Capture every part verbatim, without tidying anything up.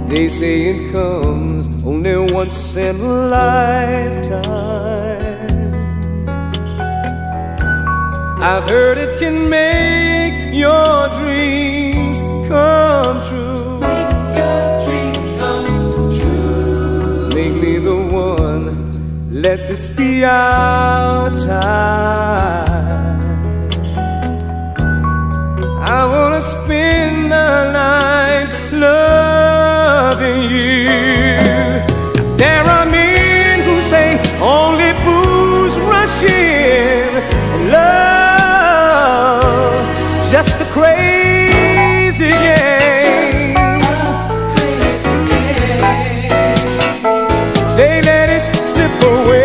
They say it comes only once in a lifetime. I've heard it can make your dreams come true. Make your dreams come true. Make me the one, let this be our time. I wanna spend the night loving you. There are men who say only booze rush in, and love just a crazy game. Crazy game. They let it slip away.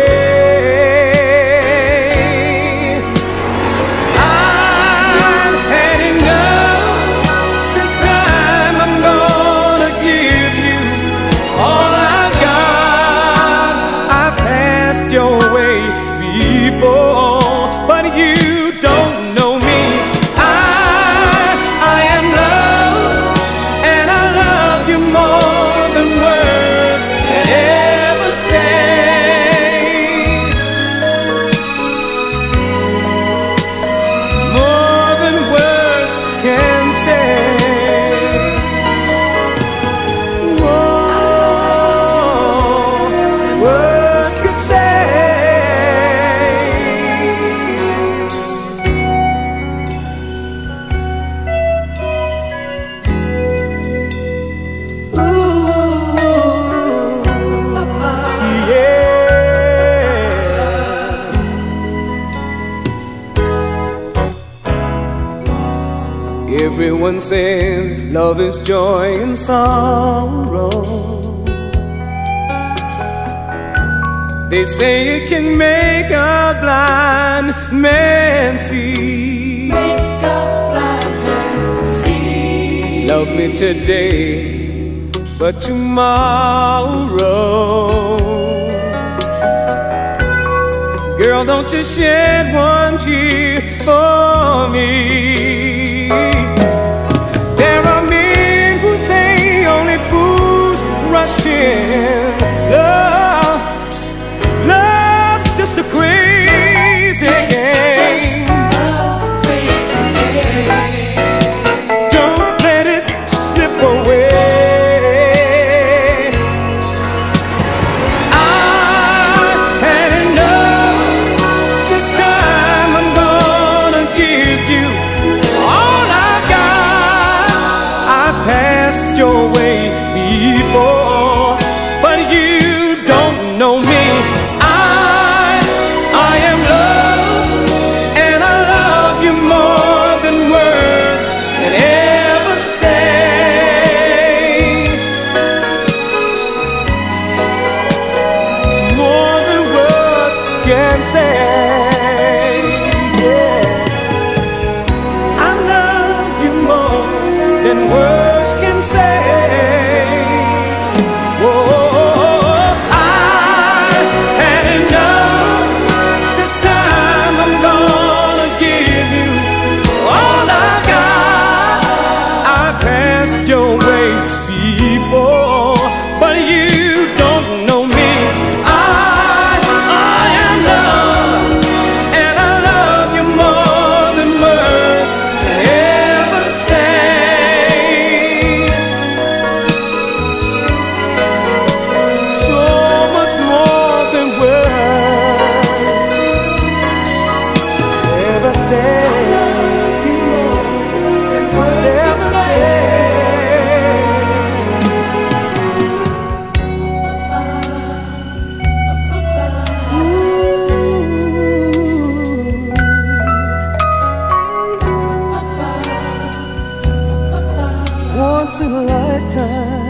Your way before, but you don't know me. I, I am love, and I love you more than words can ever say. More than words can say. Everyone says love is joy and sorrow. They say it can make a blind man see. Make a blind man see. Love me today, but tomorrow, girl, don't you shed one tear for me. There are men who say only fools rush in. Love, love's just a crazy game. Crazy game. Don't let it slip away. I've had enough. This time I'm gonna give you all I've got. I passed your way before, but you don't know me. I, I am love, and I love you more than words can ever say. More than words can say. Words can say. Whoa, I've had enough. This time I'm gonna give you all I got. I passed your way before, but you don't know me. I, I am love, and I love you more than words can ever say. Once in a lifetime.